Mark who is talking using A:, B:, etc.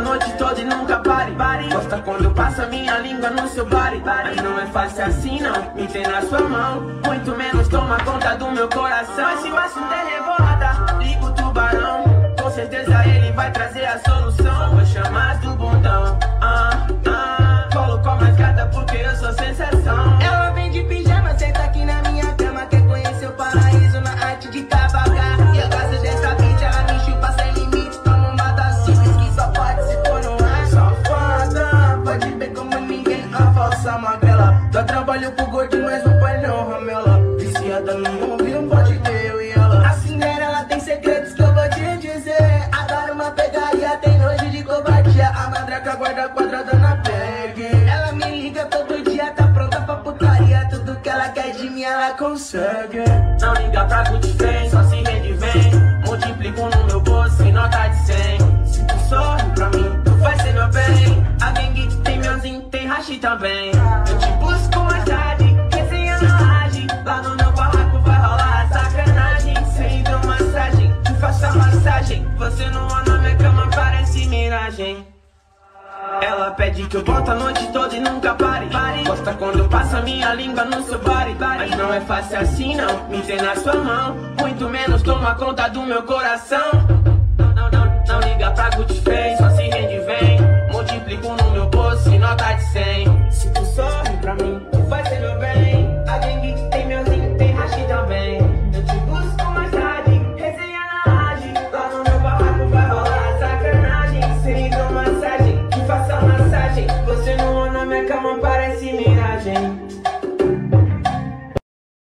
A: noite toda e nunca pare. Gosta quando eu passo a minha língua no seu body. Mas não é fácil assim não, me tem na sua mão. Muito menos toma conta do meu coração. Mas se o assunto é revolta, liga o tubarão. Com certeza ele vai trazer a solução. Vou chamar do bundão. Colocou mais gata porque eu sou sensação.
B: Ela vem de pijama, senta aqui na minha cama. Quer conhecer o paraíso na arte de cavalgar. E eu gosto dessa bitch, ela me chupa sem limite. Toma uma das simples que só pode se for no ar. Safada, pode ver como ninguém, a falsa magrela. Dá trabalho pro gordo, mas não pai não ramela. Viciada no mundo, não pode ter eu e ela. A Cinderela tem segredos que eu vou te dizer. Adora uma pegaria, tem nojo de covardia. A madraca guarda quadrada na bag. Ela me liga todo dia, tá pronta pra putaria. Tudo que ela quer de mim, ela consegue.
A: Não liga pra good fame, só se rende vem. Multiplico no meu bolso em nota de 100. Se tu sorri pra mim, tu vai ser meu bem. A gangue tem meuzinho, tem hashi também. Eu te busco mais tarde, resenha na laje. Lá no meu barraco vai rolar sacanagem. Sem hidromassagem, te faço a massagem. Você não anda minha cama, parece miragem. Ela pede que eu bote a noite toda e nunca pare. Gosta quando eu passo a minha língua no seu body. Mas não é fácil assim não, me tem na sua mão. Muito menos toma conta do meu coração. Não liga pra good face, só se rende vem. Multiplico no meu bolso em nota de 100. Se tu sorri pra mim, tu vai ser meu bem. A gangue tem meuzinho, tem hashi também. Eu te busco mais tarde, resenha na laje. Lá no meu barraco vai rolar sacanagem. Sem hidromassagem, te faço a massagem. Você não anda minha cama, parece miragem.